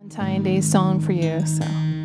Valentine's Day song for you. So.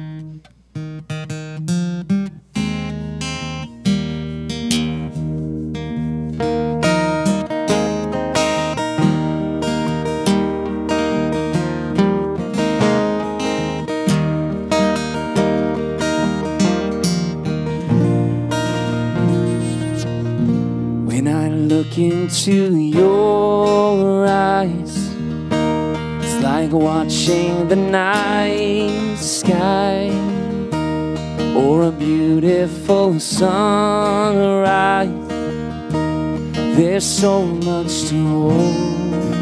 When I look into your eyes, it's like watching the night sky or a beautiful sunrise. There's so much to hold,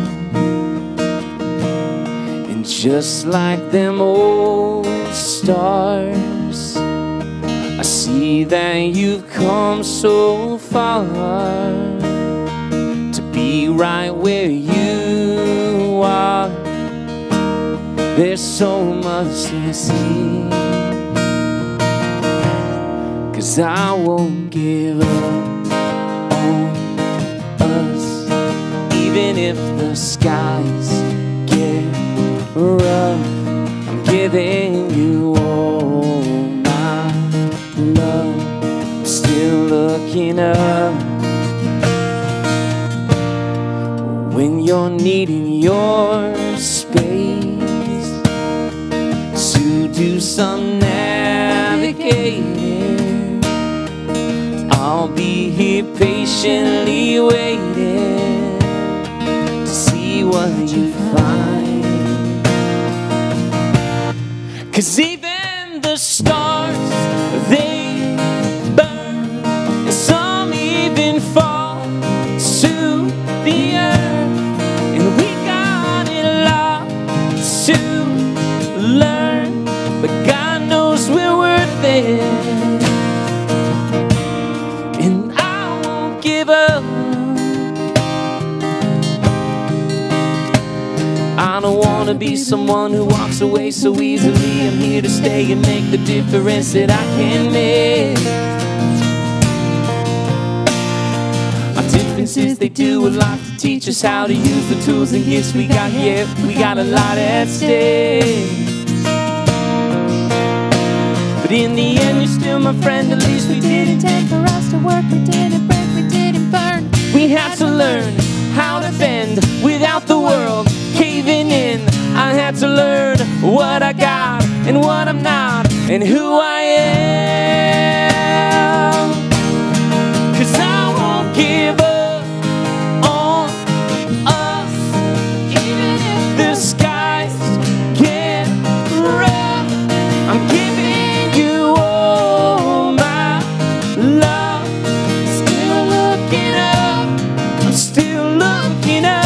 and just like them old stars, I see that you've come so far to be right where you are. There's so much to see, 'cause I won't give up on us, even if the skies get rough. I'm giving you all my love, still looking up. When you're needing your space to do some navigating, I'll be here patiently waiting to see what you find. 'Cause even the stars, they burn, and some even fall to the earth. And we got a lot to learn, but God knows we're worth it. And I won't give up. I don't want to be someone who walks away so easily. I'm here to stay and make the difference that I can make. Our differences, they do a lot to teach us how to use the tools and gifts we got. Yeah, we got a lot at stake. But in the end, you're still my friend. At least we didn't take for us to work. We didn't break, we didn't burn. We had to learn how to bend without the world caving in. I had to learn what I got and what I'm not and who I am. 'Cause I won't give up on us, even if the skies get rough. I'm giving you all my love, still looking up. I'm still looking up.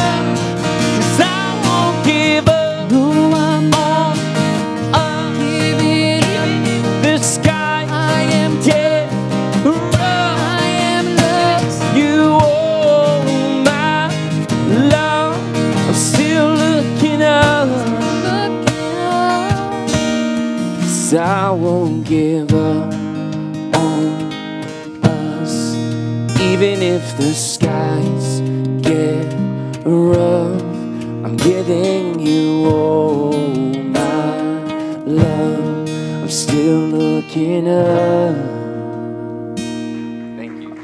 I won't give up on us, even if the skies get rough. I'm giving you all my love, I'm still looking up. Thank you.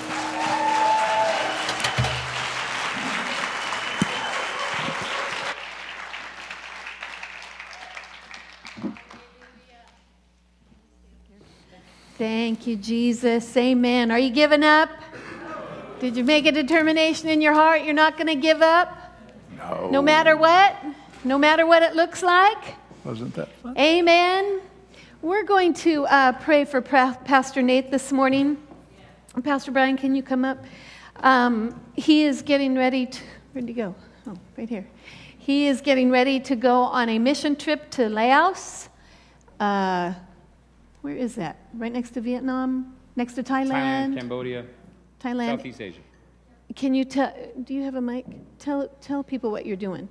Thank you, Jesus. Amen. Are you giving up? Did you make a determination in your heart you're not going to give up? No. No matter what? No matter what it looks like? Wasn't that fun? Amen. We're going to pray for Pastor Nate this morning. Pastor Brian, can you come up? He is getting ready to... Where'd he go? Oh, right here. He is getting ready to go on a mission trip to Laos. Where is that? Right next to Vietnam? Next to Thailand? Thailand, Cambodia, Thailand. Southeast Asia. Can you tell, do you have a mic? Tell people what you're doing.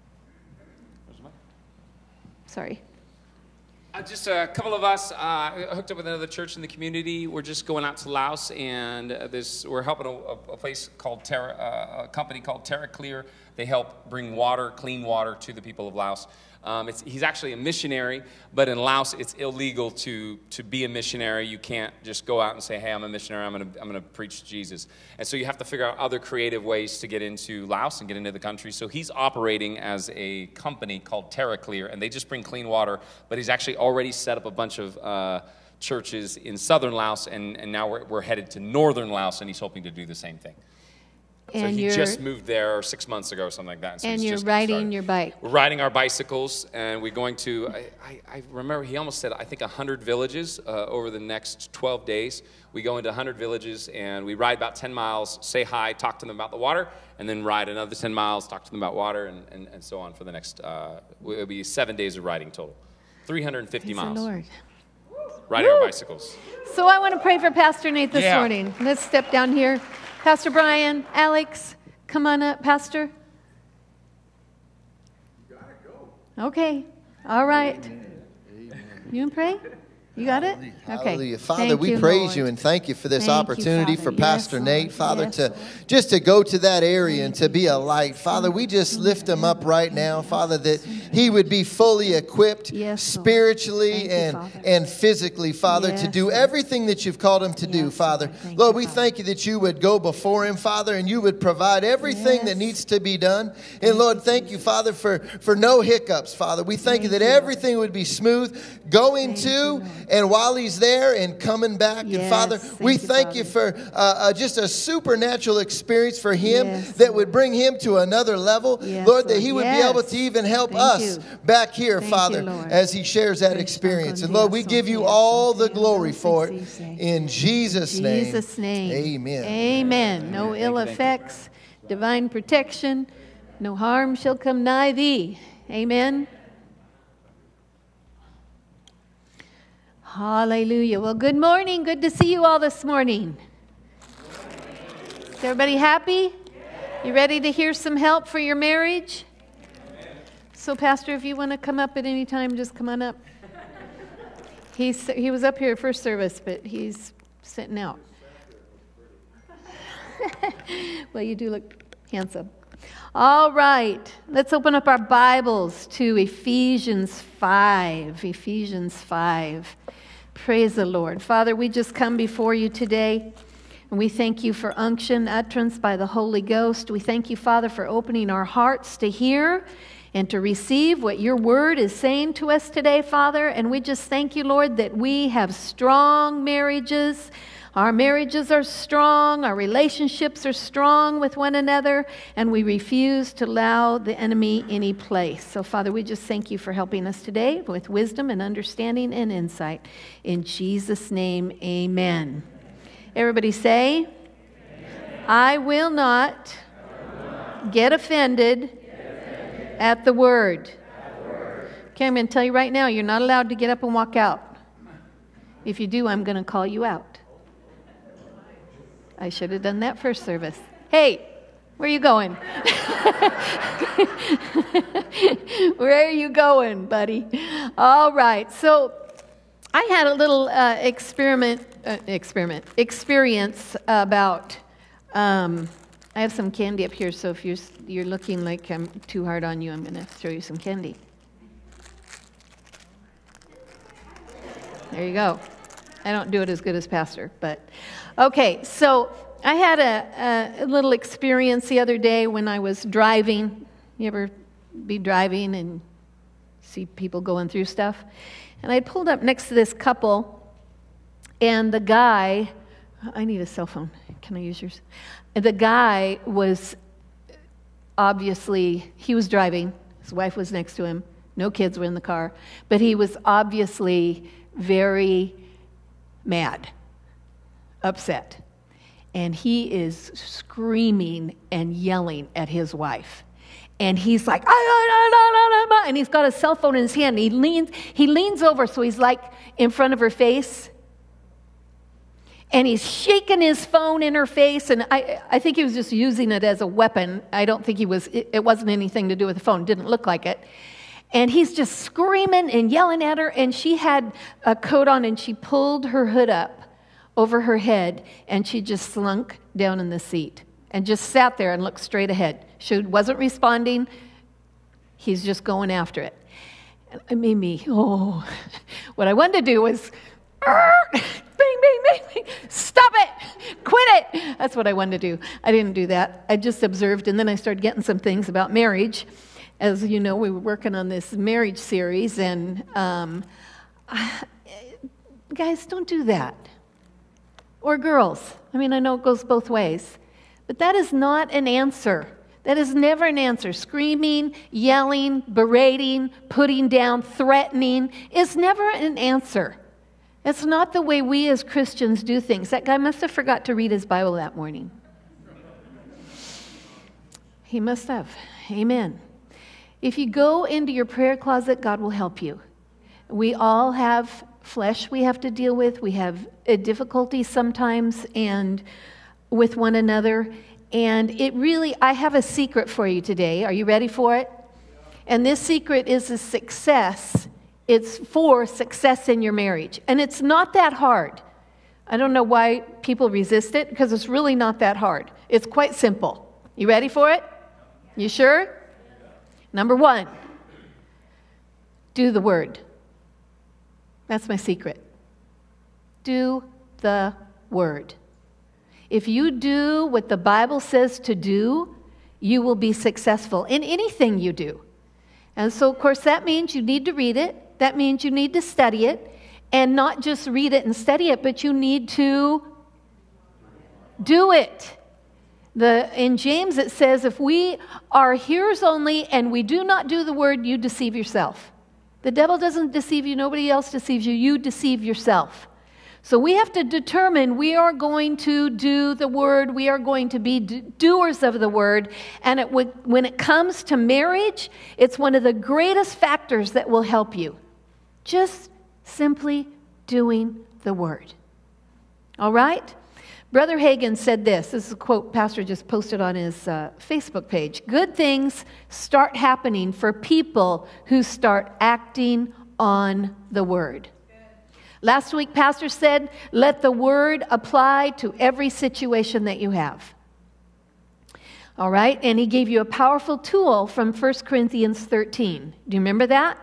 Sorry. Just a couple of us hooked up with another church in the community. We're just going out to Laos, and we're helping a place called a company called Terra Clear They help bring water, clean water, to the people of Laos. He's actually a missionary, but in Laos it's illegal to be a missionary. You can't just go out and say, "Hey, I'm a missionary. I'm gonna preach Jesus." And so you have to figure out other creative ways to get into Laos and get into the country. So he's operating as a company called TerraClear, and they just bring clean water. But he's actually already set up a bunch of churches in southern Laos, and now we're headed to northern Laos, and he's hoping to do the same thing. So he just moved there 6 months ago or something like that. So and you're riding your bike. We're riding our bicycles, and we're going to, I remember he almost said, I think 100 villages over the next 12 days. We go into 100 villages, and we ride about 10 miles, say hi, talk to them about the water, and then ride another 10 miles, talk to them about water, and so on for the next, it'll be 7 days of riding total. 350 miles. The Lord. Riding our bicycles. So I want to pray for Pastor Nate this morning. Let's step down here. Pastor Brian, Alex, come on up, Pastor. You gotta go. Okay. All right. Amen. You want to pray? You got it? Okay. Hallelujah. Father, Thank we you, praise Lord. you and thank you for this Thank you, opportunity Father. for Pastor Yes, Nate, Lord. Father, Yes, to Lord. just to go to that area and to be a light. Father, we just lift him up right now, Father, that he would be fully equipped Yes, Lord. spiritually Thank you, and, Father. and physically, Father, to Yes, do Lord. everything that you've called him to do, Yes, Father. Lord. Thank Lord, you, we Father. thank you that you would go before him, Father, and you would provide everything that Yes. needs to be done. And Lord, thank you, Father, for no hiccups, Father. We thank you that you, Lord. everything would be smooth going Thank to you, Lord. and while he's there and coming back. And Yes, Father, we thank thank you, you for just a supernatural experience for him Yes, that would bring him to another level. Yes, Lord, that Lord. he would be Yes. able to even help Thank us you. back here, Thank Father, you, Lord. as he shares that experience. And Lord, we give you all the glory for it in Jesus' name. Jesus' name. Amen. Amen. No ill effects, divine protection, no harm shall come nigh thee. Amen. Hallelujah. Well, good morning. Good to see you all this morning. Is everybody happy? You ready to hear some help for your marriage? So, Pastor, if you want to come up at any time, just come on up. He was up here first service, but he's sitting out. Well, you do look handsome. All right, let's open up our Bibles to Ephesians 5. Ephesians 5. Praise the Lord. Father, we just come before you today, and we thank you for unction, utterance by the Holy Ghost. We thank you, Father, for opening our hearts to hear and to receive what your word is saying to us today, Father. And we just thank you, Lord, that we have strong marriages. Our marriages are strong, our relationships are strong with one another, and we refuse to allow the enemy any place. So, Father, we just thank you for helping us today with wisdom and understanding and insight. In Jesus' name, amen. Everybody say, amen. I will not get offended at the word. Okay, I'm going to tell you right now, you're not allowed to get up and walk out. If you do, I'm going to call you out. I should have done that first service. Hey, where are you going? Where are you going, buddy? All right. So I had a little experience about. I have some candy up here, so if you're looking like I'm too hard on you, I'm going to throw you some candy. There you go. I don't do it as good as Pastor, but okay. So I had a little experience the other day when I was driving. You ever be driving and see people going through stuff? And I pulled up next to this couple, and the guy, I need a cell phone. Can I use yours? The guy was obviously, he was driving. His wife was next to him. No kids were in the car. But he was obviously very mad, upset. And he is screaming and yelling at his wife. And he's like, and he's got a cell phone in his hand. He leans over, so he's like in front of her face. And he's shaking his phone in her face. And I think he was just using it as a weapon. I don't think it wasn't anything to do with the phone. Didn't look like it. And he's just screaming and yelling at her. And she had a coat on, and she pulled her hood up over her head, and she just slunk down in the seat and just sat there and looked straight ahead. She wasn't responding. He's just going after it. And it made me, what I wanted to do was, bang, bang, bang, bang, stop it, quit it. That's what I wanted to do. I didn't do that. I just observed, and then I started getting some things about marriage. As you know, we were working on this marriage series, and guys, don't do that. Or girls. I mean, I know it goes both ways. But that is not an answer. That is never an answer. Screaming, yelling, berating, putting down, threatening is never an answer. It's not the way we as Christians do things. That guy must have forgot to read his Bible that morning. He must have. Amen. If you go into your prayer closet, God will help you. We all have flesh we have to deal with. We have difficulties sometimes and with one another. And it really, I have a secret for you today. Are you ready for it? And this secret is a success. It's for success in your marriage. And it's not that hard. I don't know why people resist it, because it's really not that hard. It's quite simple. You ready for it? You sure? Number 1, do the word. That's my secret. Do the word. If you do what the Bible says to do, you will be successful in anything you do. And so, of course, that means you need to read it. That means you need to study it. And not just read it and study it, but you need to do it. In James it says, if we are hearers only and we do not do the word, you deceive yourself. The devil doesn't deceive you. Nobody else deceives you. You deceive yourself. So we have to determine we are going to do the word. We are going to be doers of the word. And when it comes to marriage, it's one of the greatest factors that will help you. Just simply doing the word. All right? Brother Hagin said this. This is a quote Pastor just posted on his Facebook page. Good things start happening for people who start acting on the word. Last week, Pastor said, let the word apply to every situation that you have. All right? And he gave you a powerful tool from 1 Corinthians 13. Do you remember that?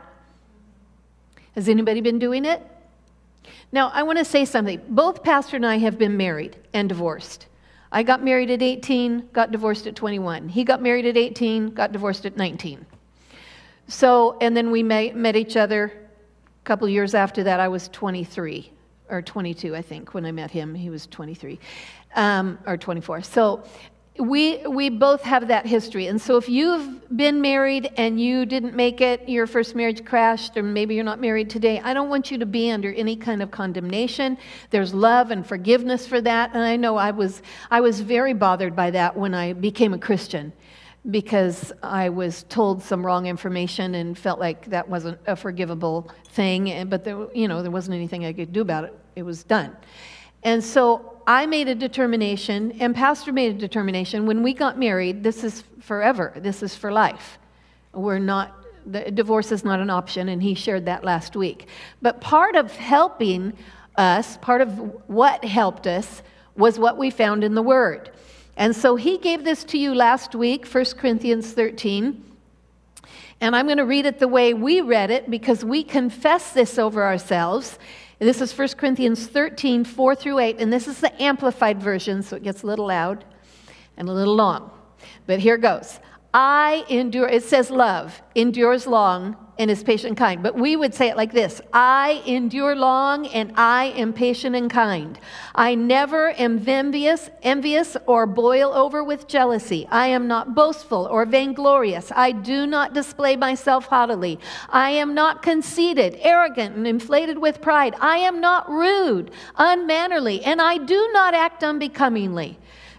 Has anybody been doing it? Now, I want to say something. Both Pastor and I have been married and divorced. I got married at 18, got divorced at 21. He got married at 18, got divorced at 19. So, and then we met each other a couple years after that. I was 23 or 22, I think, when I met him. He was 23 or 24. So we both have that history. And so if you've been married and you didn't make it, your first marriage crashed, or maybe you're not married today, I don't want you to be under any kind of condemnation. There's love and forgiveness for that. And I know I was very bothered by that when I became a Christian, because I was told some wrong information and felt like that wasn't a forgivable thing. But there wasn't anything I could do about it. It was done. And so I made a determination, and Pastor made a determination. When we got married, this is forever. This is for life. The divorce is not an option, and he shared that last week. But part of helping us, part of what helped us, was what we found in the Word. And so he gave this to you last week, 1 Corinthians 13. And I'm going to read it the way we read it, because we confess this over ourselves. This is 1 Corinthians 13, 4 through 8, and this is the Amplified version, so it gets a little loud and a little long. But here goes. I endure, it says love, endures long and is patient and kind. But we would say it like this. I endure long and I am patient and kind. I never am envious or boil over with jealousy. I am not boastful or vainglorious. I do not display myself haughtily. I am not conceited, arrogant, and inflated with pride. I am not rude, unmannerly, and I do not act unbecomingly.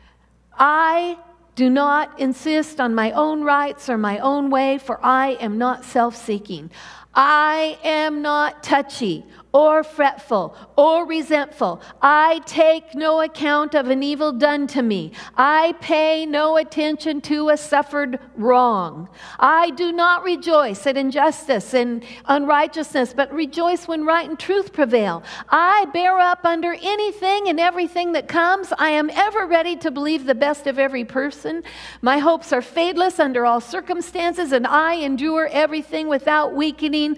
I do not insist on my own rights or my own way, for I am not self-seeking. I am not touchy or fretful or resentful. I take no account of an evil done to me. I pay no attention to a suffered wrong. I do not rejoice at injustice and unrighteousness, but rejoice when right and truth prevail. I bear up under anything and everything that comes. I am ever ready to believe the best of every person. My hopes are fadeless under all circumstances, and I endure everything without weakening.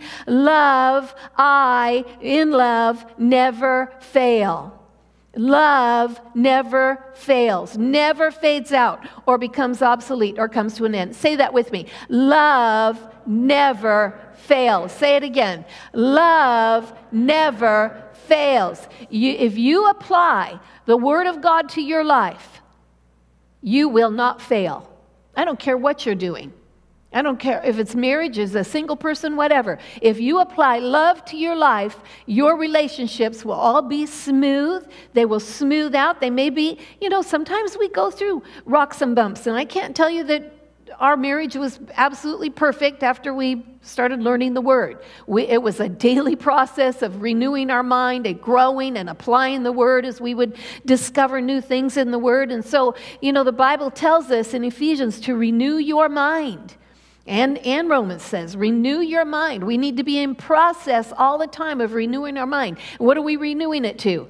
In love, never fail. Love never fails, never fades out or becomes obsolete or comes to an end. Say that with me. Love never fails. Say it again. Love never fails. If you apply the Word of God to your life, you will not fail. I don't care what you're doing. I don't care if it's marriage, as a single person, whatever. If you apply love to your life, your relationships will all be smooth. They will smooth out. They may be, sometimes we go through rocks and bumps. And I can't tell you that our marriage was absolutely perfect after we started learning the Word. It was a daily process of renewing our mind and growing and applying the Word as we would discover new things in the Word. And so, the Bible tells us in Ephesians to renew your mind. And Romans says, renew your mind. We need to be in process all the time of renewing our mind. What are we renewing it to?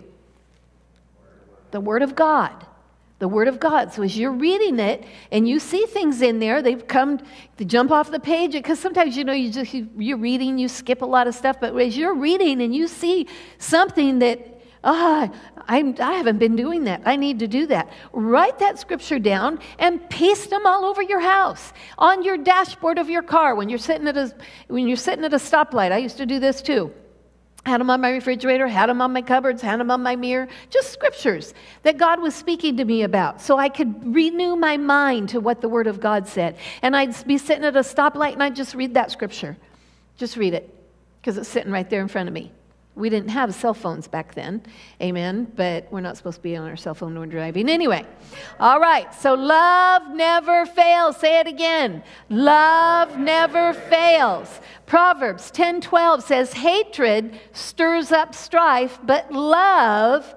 The Word of God. The Word of God. So as you're reading it and you see things in there, they jump off the page. Because sometimes, you're reading, you skip a lot of stuff. But as you're reading and you see something that, I haven't been doing that. I need to do that. Write that scripture down and paste them all over your house, on your dashboard of your car when you're sitting at a stoplight. I used to do this too. Had them on my refrigerator, had them on my cupboards, had them on my mirror. Just scriptures that God was speaking to me about, so I could renew my mind to what the Word of God said. And I'd be sitting at a stoplight and I'd just read that scripture. Just read it, because it's sitting right there in front of me. We didn't have cell phones back then, amen, but we're not supposed to be on our cell phone when we're driving anyway. All right, so love never fails. Say it again. Love never fails. Proverbs 10:12 says, hatred stirs up strife, but love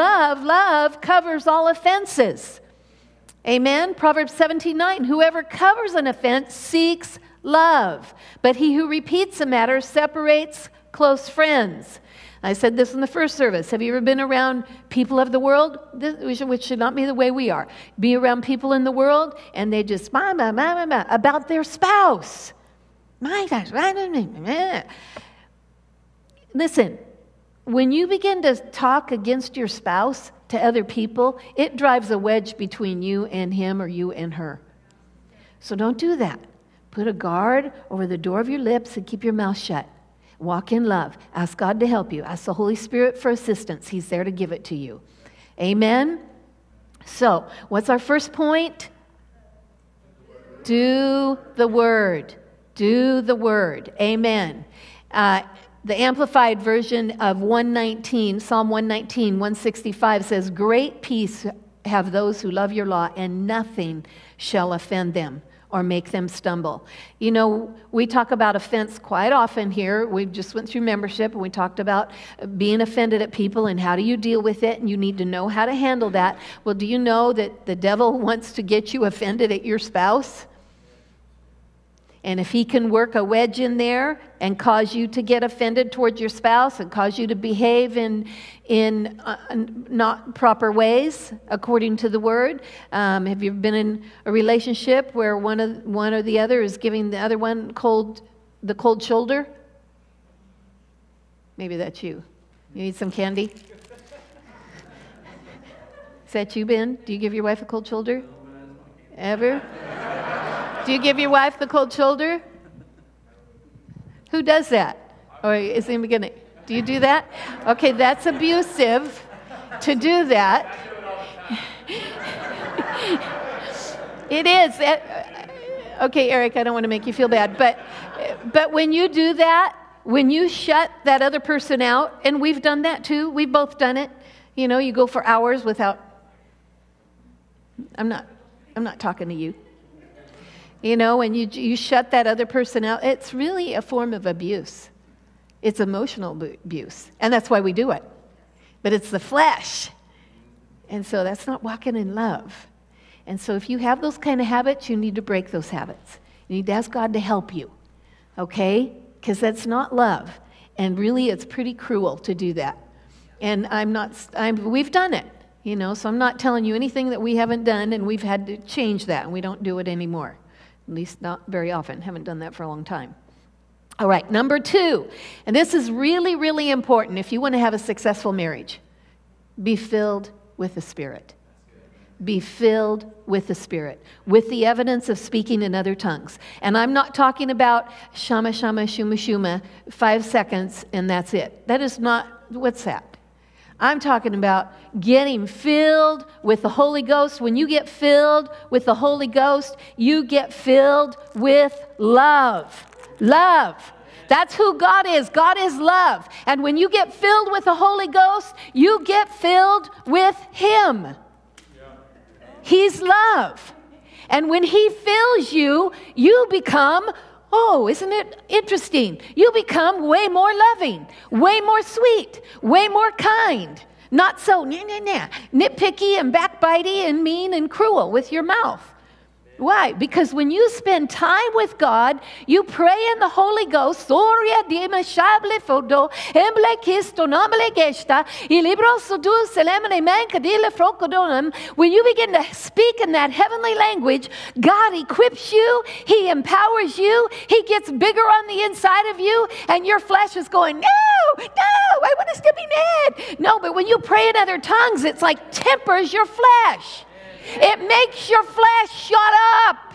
covers all offenses. Amen. Proverbs 17:9, whoever covers an offense seeks love, but he who repeats a matter separates close friends. I said this in the first service. Have you ever been around people of the world? Which should not be the way we are. Be around people in the world and they just about their spouse. My gosh. Listen, when you begin to talk against your spouse to other people, it drives a wedge between you and him or you and her. So don't do that. Put a guard over the door of your lips and keep your mouth shut. Walk in love. Ask God to help you. Ask the Holy Spirit for assistance. He's there to give it to you. Amen? So, what's our first point? Do the Word. Do the Word. Amen. The Amplified version of 119, Psalm 119, 165 says, great peace have those who love your law, and nothing shall offend them or make them stumble. We talk about offense quite often here. We just went through membership and we talked about being offended at people and how do you deal with it, and you need to know how to handle that. Well, do you know that the devil wants to get you offended at your spouse? And if he can work a wedge in there and cause you to get offended towards your spouse and cause you to behave in not proper ways according to the Word. Have you been in a relationship where one or the other is giving the other one the cold shoulder? Maybe that's you. You need some candy? Is that you, Ben? Do you give your wife a cold shoulder? Ever? Do you give your wife the cold shoulder? Who does that? Or is it in the beginning? Do you do that? Okay, that's abusive to do that. It is. Okay, Eric, I don't want to make you feel bad, but when you do that, when you shut that other person out, and we've done that too, we've both done it. You go for hours without. I'm not talking to you. And you shut that other person out, it's really a form of abuse. It's emotional abuse. And that's why we do it. But it's the flesh. And so that's not walking in love. And so if you have those kind of habits, you need to break those habits. You need to ask God to help you. Okay? Because that's not love. And really, it's pretty cruel to do that. And we've done it, you know, so I'm not telling you anything that we haven't done, and we've had to change that, and we don't do it anymore. At least not very often. Haven't done that for a long time. All right, number 2, and this is really, really important if you want to have a successful marriage. Be filled with the Spirit. Be filled with the Spirit, with the evidence of speaking in other tongues. And I'm not talking about shama, shama, shuma, shuma, 5 seconds, and that's it. That is not, what's that? I'm talking about getting filled with the Holy Ghost. When you get filled with the Holy Ghost, you get filled with love. Love. That's who God is. God is love. And when you get filled with the Holy Ghost, you get filled with Him. He's love. And when He fills you, you become, oh, isn't it interesting? You become way more loving, way more sweet, way more kind. Not so nitpicky and backbitey and mean and cruel with your mouth. Why? Because when you spend time with God, you pray in the Holy Ghost. When you begin to speak in that heavenly language, God equips you, He empowers you, He gets bigger on the inside of you, and your flesh is going, no, I want to still be mad. No, but when you pray in other tongues, it's like tempers your flesh. It makes your flesh shut up.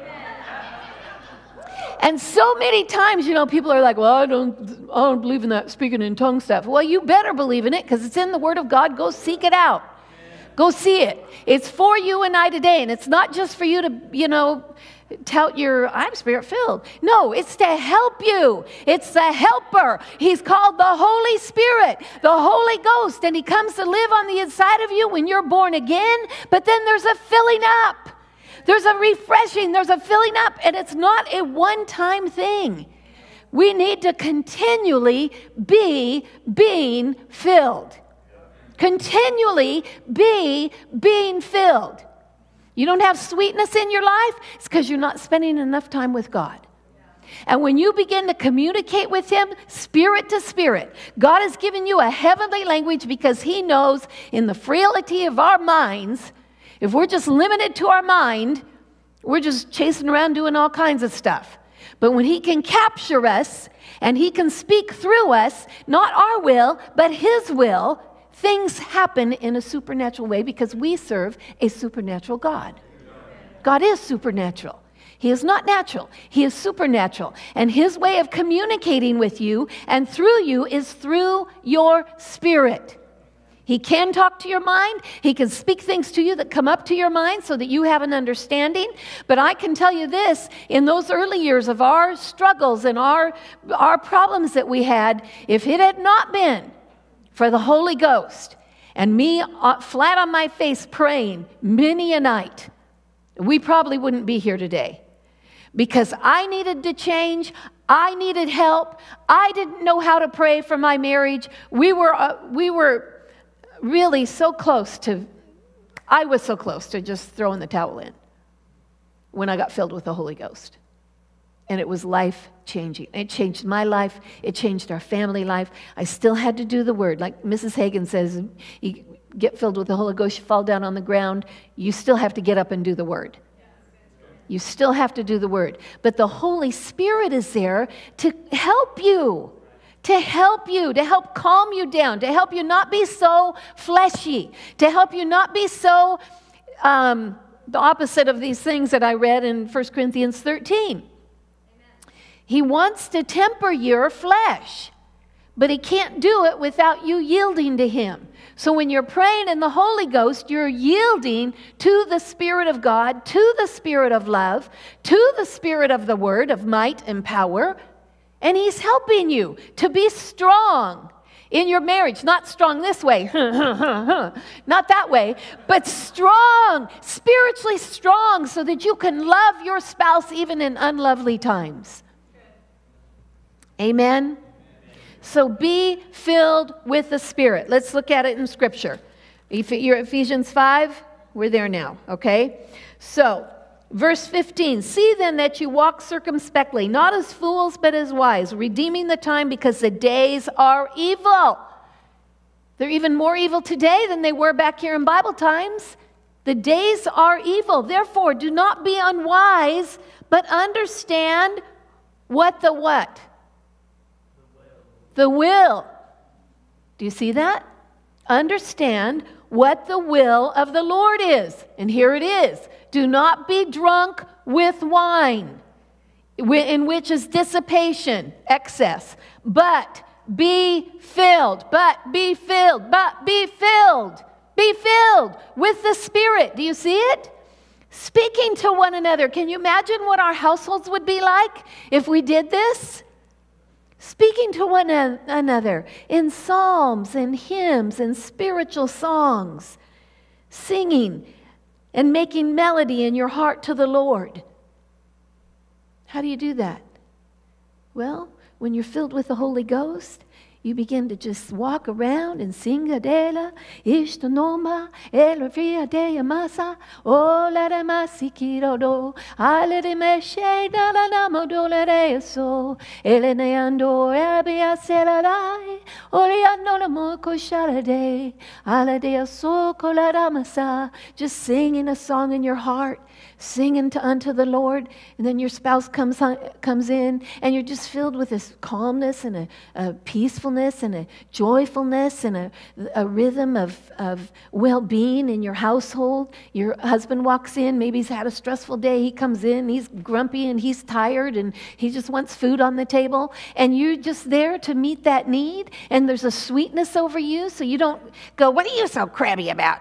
And so many times, you know, people are like, well, I don't believe in that speaking in tongues stuff. Well, you better believe in it because it's in the Word of God. Go seek it out. Go see it. It's for you and I today. And it's not just for you to, you know, tout I'm Spirit-filled. No, it's to help you. It's the helper. He's called the Holy Spirit, the Holy Ghost, and He comes to live on the inside of you when you're born again. But then there's a filling up. There's a refreshing. There's a filling up, and it's not a one-time thing. We need to continually be being filled. Continually be being filled. You don't have sweetness in your life, it's because you're not spending enough time with God. And when you begin to communicate with Him, spirit to spirit, God has given you a heavenly language because He knows in the frailty of our minds, if we're just limited to our mind, we're just chasing around doing all kinds of stuff. But when He can capture us and He can speak through us, not our will, but His will, things happen in a supernatural way because we serve a supernatural God. God is supernatural. He is not natural. He is supernatural. And His way of communicating with you and through you is through your spirit. He can talk to your mind. He can speak things to you that come up to your mind so that you have an understanding. But I can tell you this, in those early years of our struggles and our problems that we had, if it had not been for the Holy Ghost and me flat on my face praying many a night, we probably wouldn't be here today. Because I needed to change. I needed help. I didn't know how to pray for my marriage. We were really so close to, I was so close to just throwing the towel in when I got filled with the Holy Ghost. And it was life-changing. It changed my life. It changed our family life. I still had to do the Word. Like Mrs. Hagan says, you get filled with the Holy Ghost, you fall down on the ground, you still have to get up and do the Word. You still have to do the Word. But the Holy Spirit is there to help you, to help calm you down, to help you not be so fleshy, to help you not be so, the opposite of these things that I read in 1 Corinthians 13. He wants to temper your flesh, but He can't do it without you yielding to Him. So when you're praying in the Holy Ghost, you're yielding to the Spirit of God, to the Spirit of love, to the Spirit of the Word, of might and power, and He's helping you to be strong in your marriage. Not strong this way, not that way, but strong, spiritually strong, so that you can love your spouse even in unlovely times. Amen? So be filled with the Spirit. Let's look at it in Scripture. You're Ephesians 5. We're there now, okay? So, verse 15. See then that you walk circumspectly, not as fools, but as wise, redeeming the time because the days are evil. They're even more evil today than they were back here in Bible times. The days are evil. Therefore, do not be unwise, but understand what the what? The will. Do you see that? Understand what the will of the Lord is. And here it is. Do not be drunk with wine, in which is dissipation, excess, but be filled, be filled with the Spirit. Do you see it? Speaking to one another. Can you imagine what our households would be like if we did this? Speaking to one another in psalms and hymns and spiritual songs, singing and making melody in your heart to the Lord. How do you do that? Well, when you're filled with the Holy Ghost, you begin to just walk around and sing Adela, Ishtonoma, Elvia de Masa, Ola de Masikirodo, Ale de Meshe, Dalanamo Dolereso, Eleneando, Abia Selalai, Oriano Moko Shalade, Ale de So Colaramasa, just singing a song in your heart. Singing unto the Lord, and then your spouse comes in, and you're just filled with this calmness and a peacefulness and a joyfulness and a rhythm of well-being in your household. Your husband walks in, maybe he's had a stressful day, he comes in, he's grumpy and he's tired and he just wants food on the table, and you're just there to meet that need, and there's a sweetness over you, so you don't go, what are you so crabby about?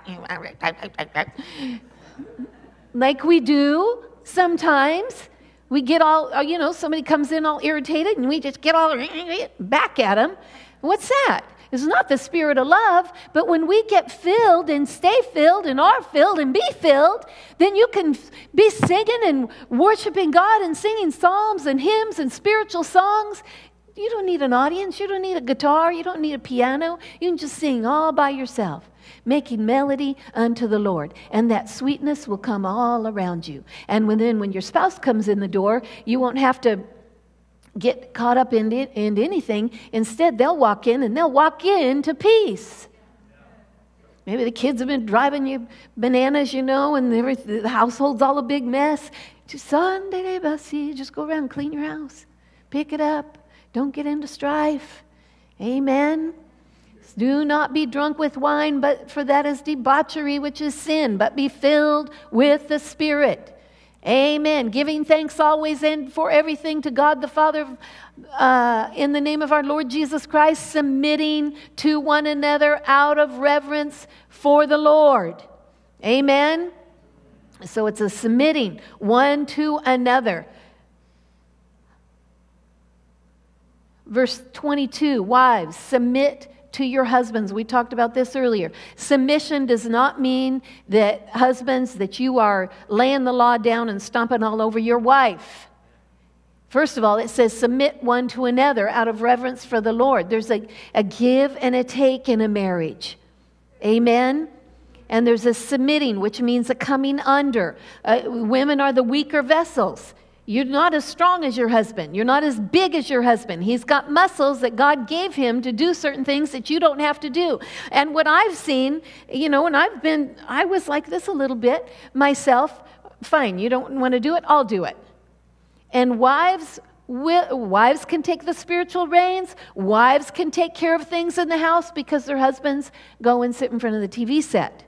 Like we do sometimes. We get all, somebody comes in all irritated and we just get all back at them. What's that? It's not the spirit of love, but when we get filled and stay filled and are filled and be filled, then you can be singing and worshiping God and singing psalms and hymns and spiritual songs. You don't need an audience. You don't need a guitar. You don't need a piano. You can just sing all by yourself, making melody unto the Lord. And that sweetness will come all around you. And when your spouse comes in the door, you won't have to get caught up in anything. Instead, they'll walk in and they'll walk into peace. Maybe the kids have been driving you bananas, and the household's all a big mess. Just go around and clean your house. Pick it up. Don't get into strife. Amen. Do not be drunk with wine, but for that is debauchery, which is sin, but be filled with the Spirit. Amen. Giving thanks always and for everything to God the Father in the name of our Lord Jesus Christ, submitting to one another out of reverence for the Lord. Amen. So it's a submitting one to another. Verse 22, wives, submit to your husbands. We talked about this earlier. Submission does not mean that husbands, that you are laying the law down and stomping all over your wife. First of all, it says submit one to another out of reverence for the Lord. There's a give and a take in a marriage. Amen? And there's a submitting, which means a coming under. Women are the weaker vessels. You're not as strong as your husband. You're not as big as your husband. He's got muscles that God gave him to do certain things that you don't have to do. And what I've seen, and I was like this a little bit myself. Fine, you don't want to do it, I'll do it. And wives can take the spiritual reins. Wives can take care of things in the house because their husbands go and sit in front of the TV set.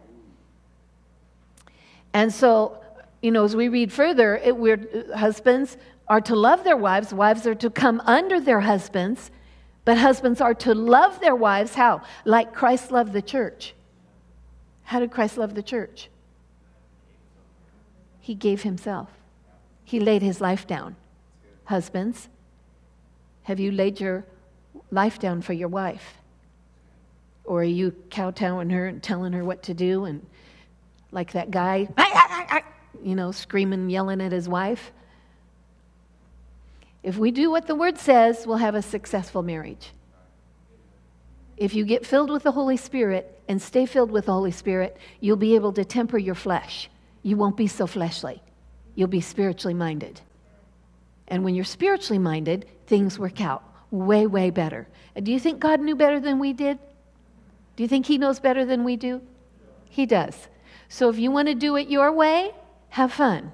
And so, as we read further, husbands are to love their wives. Wives are to come under their husbands. But husbands are to love their wives. How? Like Christ loved the church. How did Christ love the church? He gave himself. He laid his life down. Husbands, have you laid your life down for your wife? Or are you kowtowing her and telling her what to do? And like that guy, screaming, yelling at his wife. If we do what the Word says, we'll have a successful marriage. If you get filled with the Holy Spirit and stay filled with the Holy Spirit, you'll be able to temper your flesh. You won't be so fleshly. You'll be spiritually minded. And when you're spiritually minded, things work out way, way better. And do you think God knew better than we did? Do you think He knows better than we do? He does. So if you want to do it your way, have fun.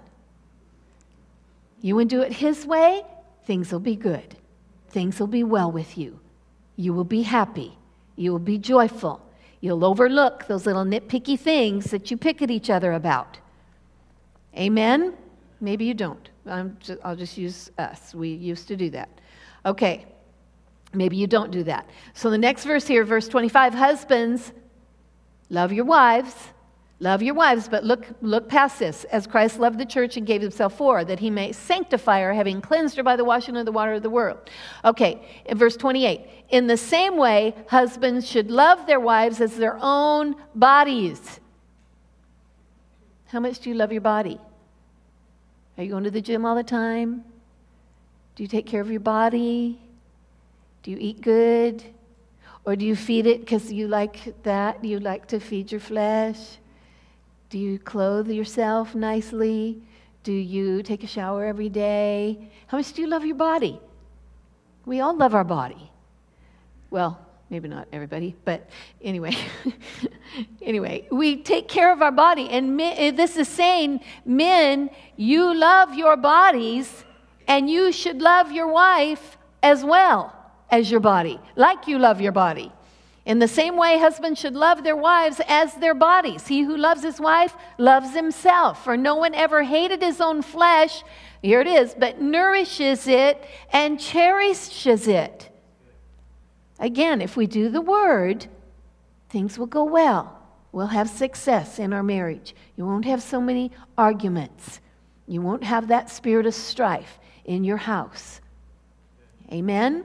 You want to do it His way, things will be good. Things will be well with you. You will be happy. You will be joyful. You'll overlook those little nitpicky things that you pick at each other about. Amen? Maybe you don't. I'll just use us. We used to do that. Okay. Maybe you don't do that. So the next verse here, verse 25, husbands, love your wives. Love your wives, but look past this. As Christ loved the church and gave Himself for her, that He may sanctify her, having cleansed her by the washing of the water of the world. Okay, in verse 28, in the same way, husbands should love their wives as their own bodies. How much do you love your body? Are you going to the gym all the time? Do you take care of your body? Do you eat good? Or do you feed it because you like that? You like to feed your flesh? Do you clothe yourself nicely? Do you take a shower every day? How much do you love your body? We all love our body. Well, maybe not everybody, but anyway. Anyway, we take care of our body. And this is saying, men, you love your bodies, and you should love your wife as well as your body, like you love your body. In the same way, husbands should love their wives as their bodies. He who loves his wife loves himself. For no one ever hated his own flesh, here it is, but nourishes it and cherishes it. Again, if we do the word, things will go well. We'll have success in our marriage. You won't have so many arguments. You won't have that spirit of strife in your house. Amen?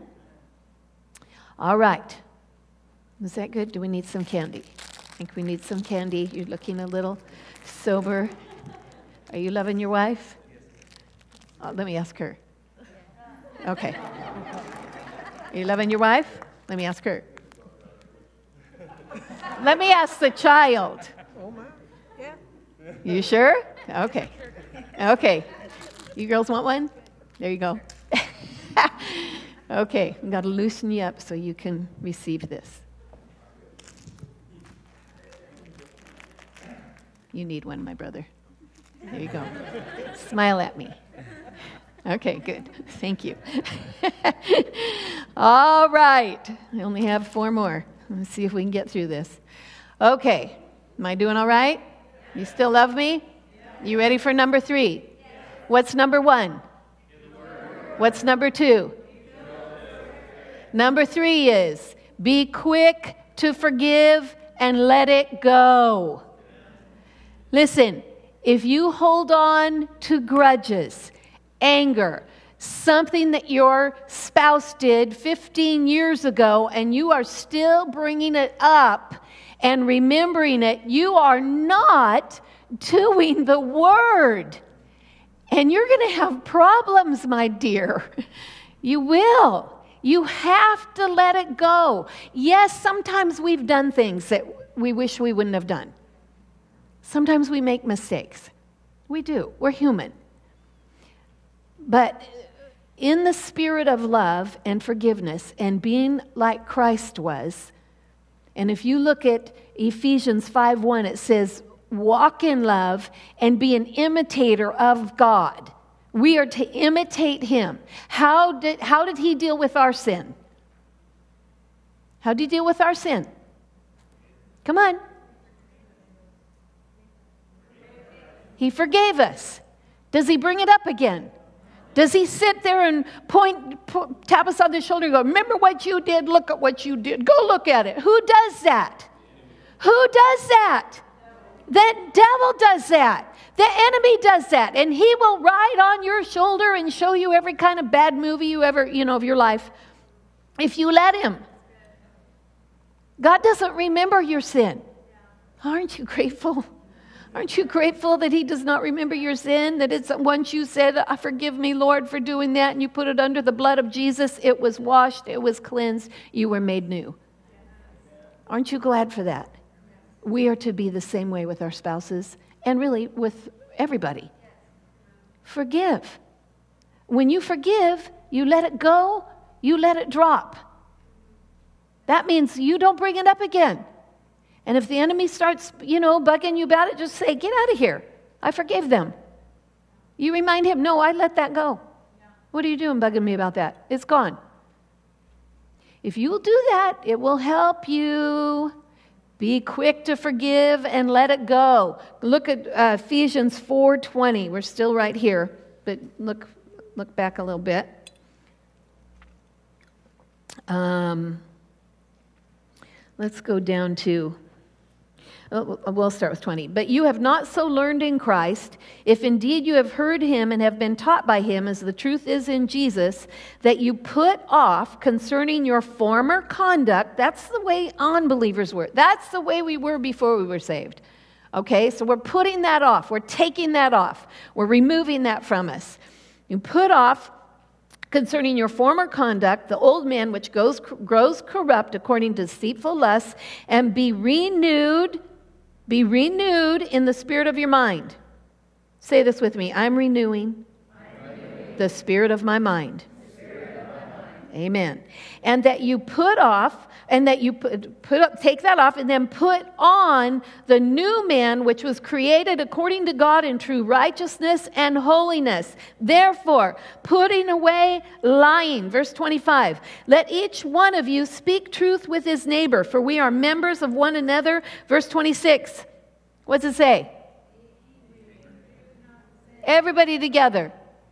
All right. Is that good? Do we need some candy? I think we need some candy. You're looking a little sober. Are you loving your wife? Let me ask her. Okay. Are you loving your wife? Let me ask her. Let me ask the child. You sure? Okay. Okay. You girls want one? There you go. Okay. I've got to loosen you up so you can receive this. You need one, my brother. There you go. Smile at me. Okay, good. Thank you. All right. I only have 4 more. Let's see if we can get through this. Okay. Am I doing all right? You still love me? You ready for number 3? What's number 1? What's number 2? Number 3 is be quick to forgive and let it go. Listen, if you hold on to grudges, anger, something that your spouse did 15 years ago, and you are still bringing it up and remembering it, you are not doing the word. And you're going to have problems, my dear. You will. You have to let it go. Yes, sometimes we've done things that we wish we wouldn't have done. Sometimes we make mistakes. We do. We're human. But in the spirit of love and forgiveness and being like Christ was, and if you look at Ephesians 5:1, it says, walk in love and be an imitator of God. We are to imitate Him. How did He deal with our sin? How did He deal with our sin? Come on. He forgave us. Does He bring it up again? Does He sit there and tap us on the shoulder and go, remember what you did? Look at what you did. Go look at it. Who does that? Who does that? The devil does that. The enemy does that. And he will ride on your shoulder and show you every kind of bad movie you ever, of your life, if you let him. God doesn't remember your sin. Aren't you grateful? Aren't you grateful that He does not remember your sin? That it's once you said, forgive me, Lord, for doing that, and you put it under the blood of Jesus, it was washed, it was cleansed, you were made new. Aren't you glad for that? We are to be the same way with our spouses and really with everybody. Forgive. When you forgive, you let it go, you let it drop. That means you don't bring it up again. And if the enemy starts, bugging you about it, just say, get out of here. I forgave them. You remind him, no, I let that go. What are you doing bugging me about that? It's gone. If you will do that, it will help you be quick to forgive and let it go. Look at Ephesians 4:20. We're still right here, but look back a little bit. Let's go down to, we'll start with 20. But you have not so learned in Christ, if indeed you have heard him and have been taught by him, as the truth is in Jesus, that you put off concerning your former conduct. That's the way unbelievers were. That's the way we were before we were saved. Okay, so we're putting that off. We're taking that off. We're removing that from us. You put off concerning your former conduct, the old man which grows corrupt according to deceitful lusts, and be renewed in the spirit of your mind. Say this with me. I'm renewing the spirit of my mind. Amen. And that you put off, and that you take that off, and then put on the new man, which was created according to God in true righteousness and holiness. Therefore, putting away lying. Verse 25. Let each one of you speak truth with his neighbor, for we are members of one another. Verse 26. What's it say? Everybody together.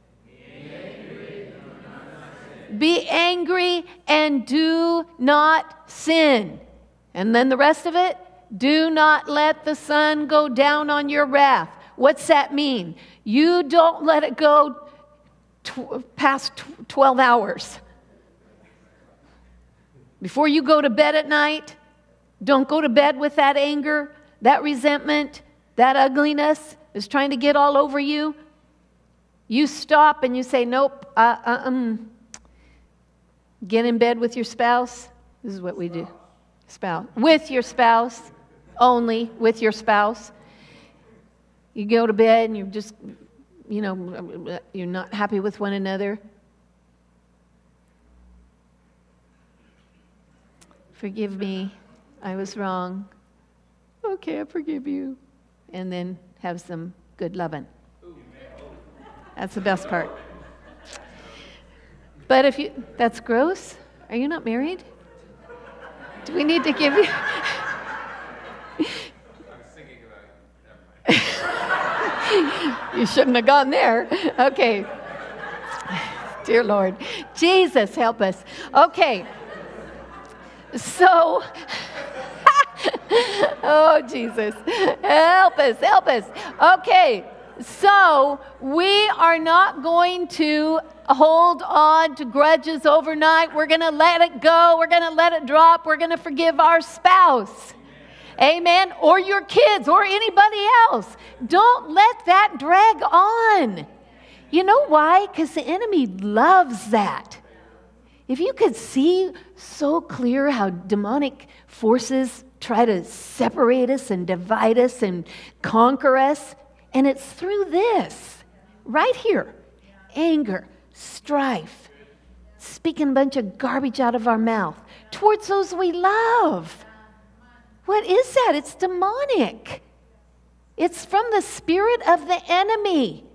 Be angry and do not sin. And then the rest of it, do not let the sun go down on your wrath. What's that mean? You don't let it go past 12 hours. Before you go to bed at night, don't go to bed with that anger, that resentment, that ugliness is trying to get all over you. You stop and you say, nope, get in bed with your spouse. This is what we do. With your spouse. Only with your spouse. You go to bed and you're just, you're not happy with one another. Forgive me. I was wrong. Okay, I forgive you. And then have some good loving. That's the best part. But that's gross. Are you not married? Do we need to give you? I was thinking about it. Never mind. You shouldn't have gone there. Okay. Dear Lord. Jesus, help us. Okay. So, oh, Jesus. Help us. Okay. So, we are not going to hold on to grudges overnight. We're going to let it go. We're going to let it drop. We're going to forgive our spouse. Amen. Or your kids or anybody else. Don't let that drag on. You know why? Because the enemy loves that. If you could see so clear how demonic forces try to separate us and divide us and conquer us, and it's through this, right here, anger, strife, speaking a bunch of garbage out of our mouth towards those we love. What is that? It's demonic. It's from the spirit of the enemy.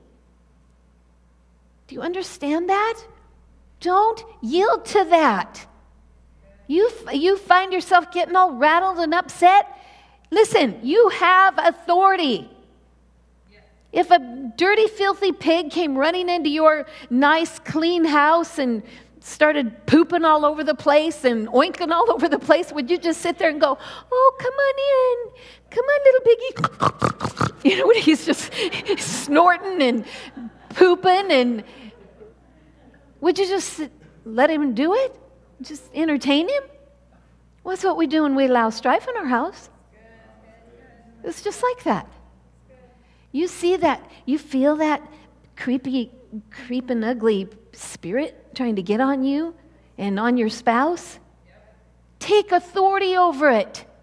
Do you understand that? Don't yield to that. You find yourself getting all rattled and upset. Listen, you have authority. If a dirty, filthy pig came running into your nice, clean house and started pooping all over the place and oinking all over the place, would you just sit there and go, oh, come on in. Come on, little piggy. When he's just snorting and pooping, and would you just let him do it? Just entertain him? Well, that's what we do when we allow strife in our house. It's just like that. You see that, you feel that creeping, ugly spirit trying to get on you and on your spouse? Take authority over it.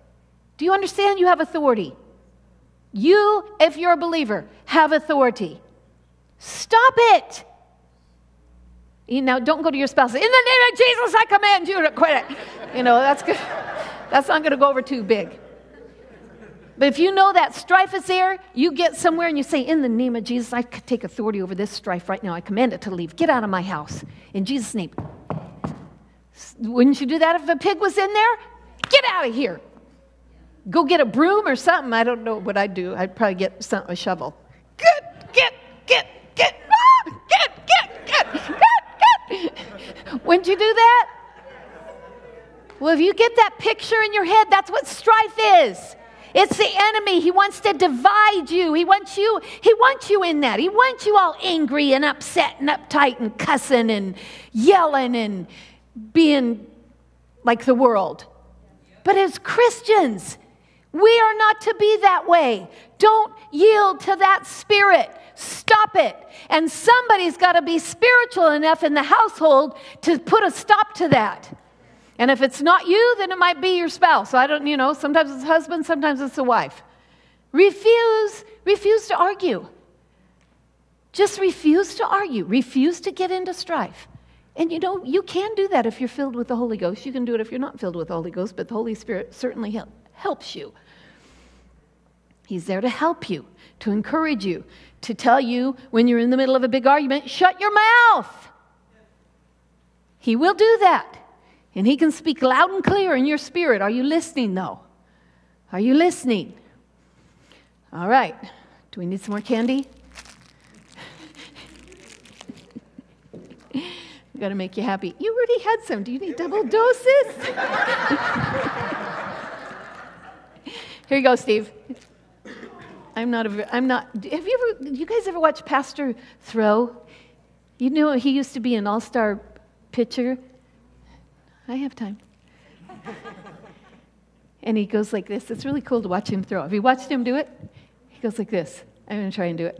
Do you understand you have authority? You, if you're a believer, have authority. Stop it. Now, don't go to your spouse. In the name of Jesus, I command you to quit it. That's good. That's not going to go over too big. But if you know that strife is there, you get somewhere and you say, in the name of Jesus, I take authority over this strife right now. I command it to leave. Get out of my house. In Jesus' name. Wouldn't you do that if a pig was in there? Get out of here. Go get a broom or something. I don't know what I'd do. I'd probably get a shovel. Get. Wouldn't you do that? Well, if you get that picture in your head, that's what strife is. It's the enemy. He wants to divide you. He wants you in that. He wants you all angry and upset and uptight and cussing and yelling and being like the world. But as Christians, we are not to be that way. Don't yield to that spirit. Stop it. And somebody's got to be spiritual enough in the household to put a stop to that. And if it's not you, then it might be your spouse. I don't, sometimes it's husband, sometimes it's the wife. Refuse to argue. Just refuse to argue. Refuse to get into strife. And you can do that if you're filled with the Holy Ghost. You can do it if you're not filled with the Holy Ghost, but the Holy Spirit certainly helps you. He's there to help you, to encourage you, to tell you when you're in the middle of a big argument, shut your mouth. He will do that. And he can speak loud and clear in your spirit. Are you listening, though? Are you listening? All right. Do we need some more candy? I've got to make you happy. You already had some. Do you need double doses? Here you go, Steve. I'm not. You guys ever watch Pastor Throw? He used to be an all-star pitcher. I have time. And he goes like this. It's really cool to watch him throw. Have you watched him do it? He goes like this. I'm going to try and do it.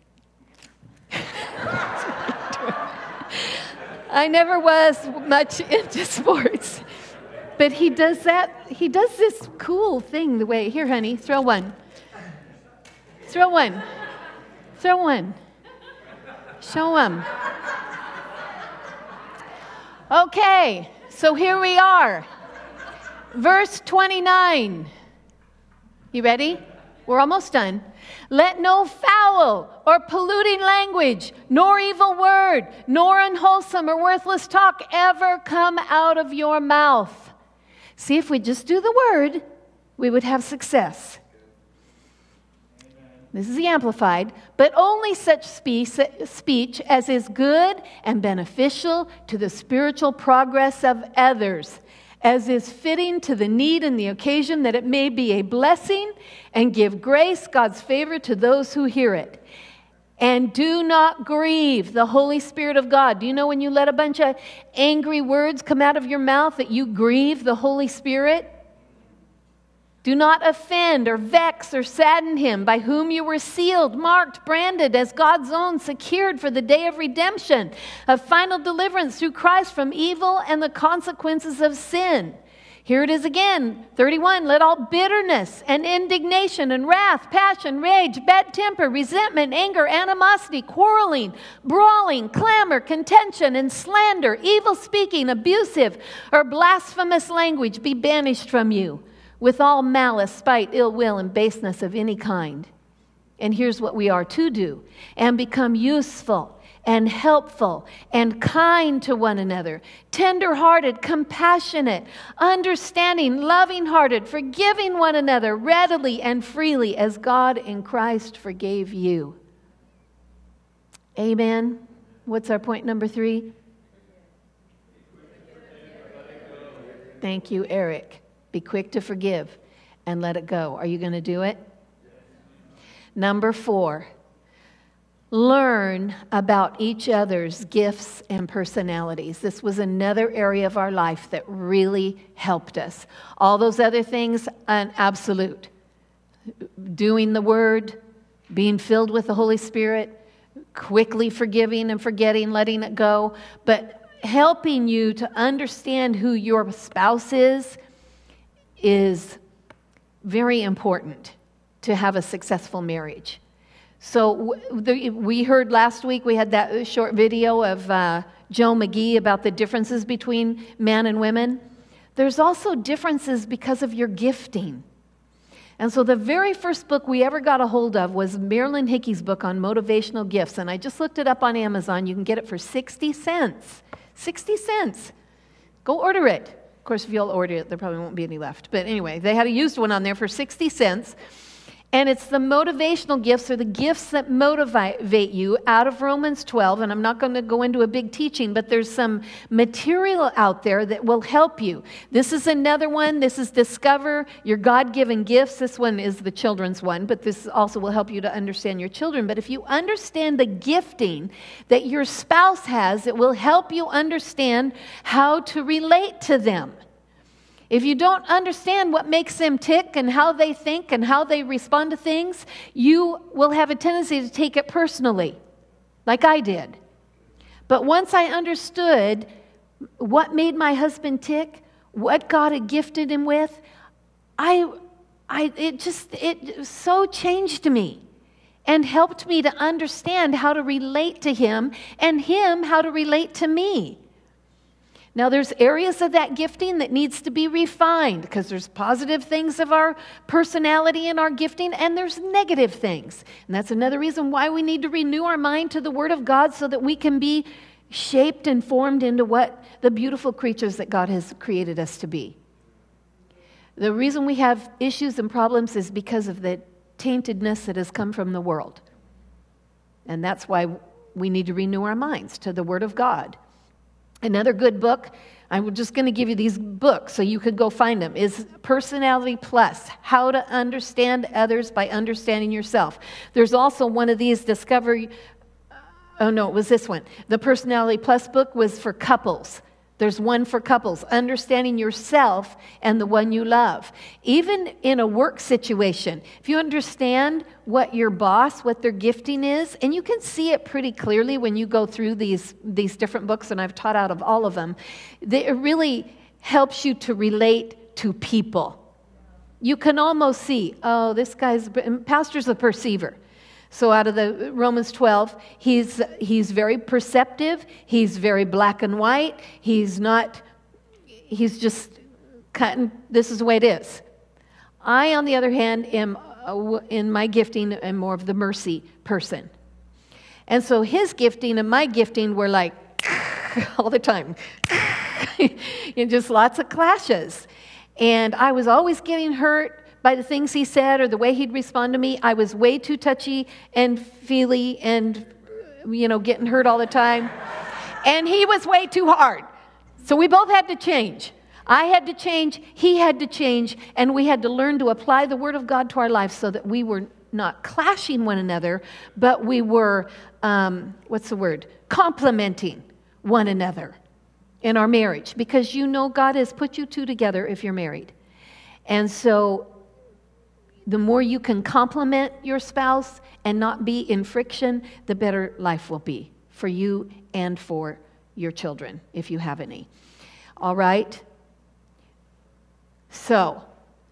I never was much into sports. But he does that. He does this cool thing the way, here, honey, throw one. Throw one. Throw one. Show him. Okay. So here we are. Verse 29. You ready? We're almost done. Let no foul or polluting language, nor evil word, nor unwholesome or worthless talk ever come out of your mouth. See, if we just do the word, we would have success. This is the Amplified. But only such speech as is good and beneficial to the spiritual progress of others, as is fitting to the need and the occasion, that it may be a blessing and give grace, God's favor, to those who hear it. And do not grieve the Holy Spirit of God. Do you know when you let a bunch of angry words come out of your mouth that you grieve the Holy Spirit? Do not offend or vex or sadden him, by whom you were sealed, marked, branded as God's own, secured for the day of redemption, of final deliverance through Christ from evil and the consequences of sin. Here it is again, 31. Let all bitterness and indignation and wrath, passion, rage, bad temper, resentment, anger, animosity, quarreling, brawling, clamor, contention, and slander, evil speaking, abusive, or blasphemous language be banished from you, with all malice, spite, ill will, and baseness of any kind. And here's what we are to do: and become useful and helpful and kind to one another, tender-hearted, compassionate, understanding, loving-hearted, forgiving one another readily and freely, as God in Christ forgave you. Amen. What's our point number 3? Thank you, Eric. Be quick to forgive and let it go. Are you going to do it? Number 4, learn about each other's gifts and personalities. This was another area of our life that really helped us. All those other things, an absolute. Doing the word, being filled with the Holy Spirit, quickly forgiving and forgetting, letting it go, but helping you to understand who your spouse is very important to have a successful marriage. So we heard last week, we had that short video of Joe McGee about the differences between men and women. There's also differences because of your gifting. And so the very first book we ever got a hold of was Marilyn Hickey's book on motivational gifts. And I just looked it up on Amazon. You can get it for 60 cents. 60 cents. Go order it. Of course, if you'll order it, there probably won't be any left. But anyway, they had a used one on there for 60 cents. And it's the motivational gifts, or the gifts that motivate you, out of Romans 12. And I'm not going to go into a big teaching, but there's some material out there that will help you. This is another one. This is Discover Your God-Given Gifts. This one is the children's one, but this also will help you to understand your children. But if you understand the gifting that your spouse has, it will help you understand how to relate to them. If you don't understand what makes them tick and how they think and how they respond to things, you will have a tendency to take it personally, like I did. But once I understood what made my husband tick, what God had gifted him with, it so changed me and helped me to understand how to relate to him and him how to relate to me. Now, there's areas of that gifting that needs to be refined, because there's positive things of our personality and our gifting, and there's negative things. And that's another reason why we need to renew our mind to the Word of God, so that we can be shaped and formed into what the beautiful creatures that God has created us to be. The reason we have issues and problems is because of the taintedness that has come from the world. And that's why we need to renew our minds to the Word of God. Another good book, I'm just going to give you these books so you could go find them, is Personality Plus, How to Understand Others by Understanding Yourself. There's also one of these, it was this one. The Personality Plus book was for couples. There's one for couples, Understanding Yourself and the One You Love. Even in a work situation, if you understand what your boss, what their gifting is, and you can see it pretty clearly when you go through these different books, and I've taught out of all of them, it really helps you to relate to people. You can almost see, this pastor's a perceiver. So out of the Romans 12, he's very perceptive. He's very black and white. He's just cutting, this is the way it is. I, on the other hand, am, in my gifting, am more of the mercy person. And so his gifting and my gifting were like all the time. Just lots of clashes. And I was always getting hurt by the things he said or the way he'd respond to me. I was way too touchy and feely and, getting hurt all the time. And he was way too hard. So we both had to change. I had to change, he had to change, and we had to learn to apply the Word of God to our lives so that we were not clashing one another, but we were, complementing one another in our marriage. Because God has put you two together if you're married. And so the more you can complement your spouse and not be in friction, the better life will be for you and for your children, if you have any. All right? So,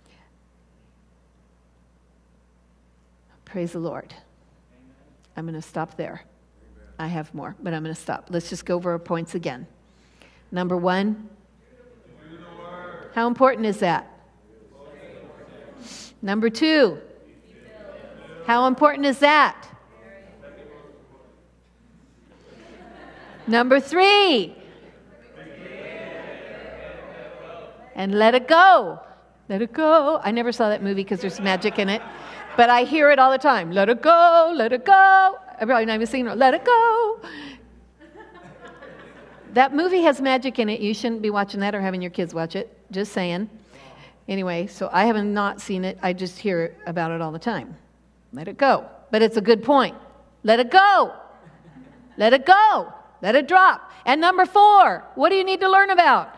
praise the Lord. I'm going to stop there. I have more, but I'm going to stop. Let's just go over our points again. Number 1, how important is that? Number 2, how important is that? Number 3, and let it go. Let it go. I never saw that movie because there's magic in it, but I hear it all the time. Let it go, let it go. I'm probably not even singing it. Let it go. That movie has magic in it. You shouldn't be watching that or having your kids watch it. Just saying. Anyway, so I have not seen it. I just hear about it all the time. Let it go. But it's a good point. Let it go. Let it go. Let it drop. And number 4, what do you need to learn about?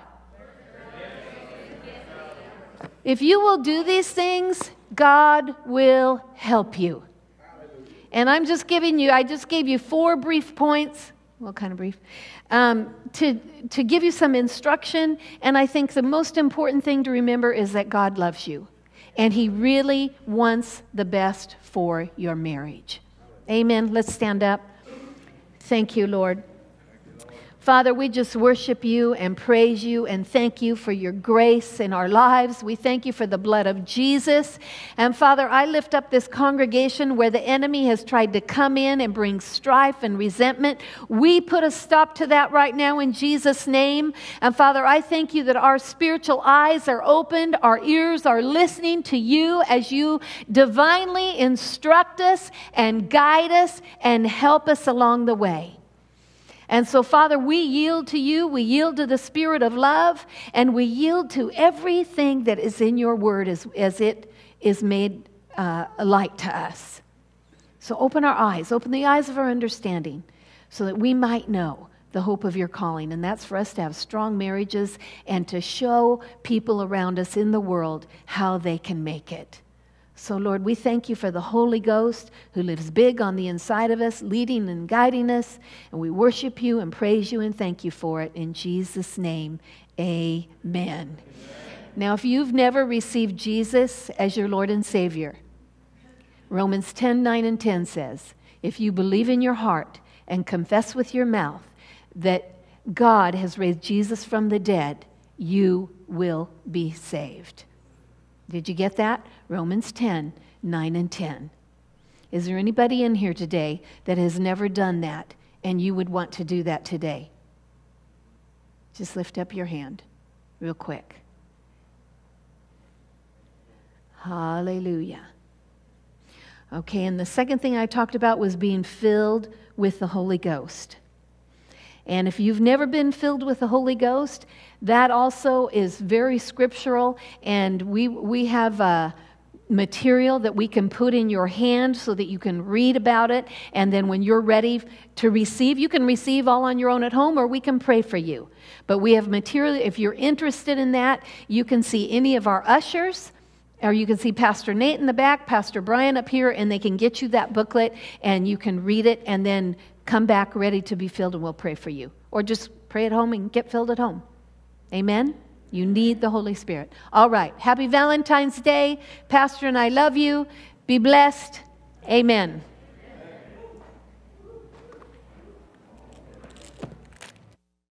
If you will do these things, God will help you. And I just gave you 4 brief points. Well, kind of brief. To give you some instruction. And I think the most important thing to remember is that God loves you. And He really wants the best for your marriage. Amen. Let's stand up. Thank you, Lord. Father, we just worship you and praise you and thank you for your grace in our lives. We thank you for the blood of Jesus. And Father, I lift up this congregation where the enemy has tried to come in and bring strife and resentment. We put a stop to that right now in Jesus' name. And Father, I thank you that our spiritual eyes are opened, our ears are listening to you as you divinely instruct us and guide us and help us along the way. And so, Father, we yield to you, we yield to the Spirit of love, and we yield to everything that is in your word as it is made light to us. So open our eyes, open the eyes of our understanding, so that we might know the hope of your calling. And that's for us to have strong marriages and to show people around us in the world how they can make it. So, Lord, we thank you for the Holy Ghost who lives big on the inside of us, leading and guiding us. And we worship you and praise you and thank you for it. In Jesus' name, amen. Now, if you've never received Jesus as your Lord and Savior, Romans 10:9 and 10 says, if you believe in your heart and confess with your mouth that God has raised Jesus from the dead, you will be saved. Did you get that? Romans 10:9 and 10. Is there anybody in here today that has never done that and you would want to do that today? Just lift up your hand real quick. Hallelujah. Okay, and the second thing I talked about was being filled with the Holy Ghost. And if you've never been filled with the Holy Ghost, that also is very scriptural. And we have material that we can put in your hand so that you can read about it. And then when you're ready to receive, you can receive all on your own at home, or we can pray for you. But we have material. If you're interested in that, you can see any of our ushers, or you can see Pastor Nate in the back, Pastor Brian up here, and they can get you that booklet, and you can read it, and then come back ready to be filled, and we'll pray for you. Or just pray at home and get filled at home. Amen? You need the Holy Spirit. All right. Happy Valentine's Day. Pastor and I love you. Be blessed. Amen.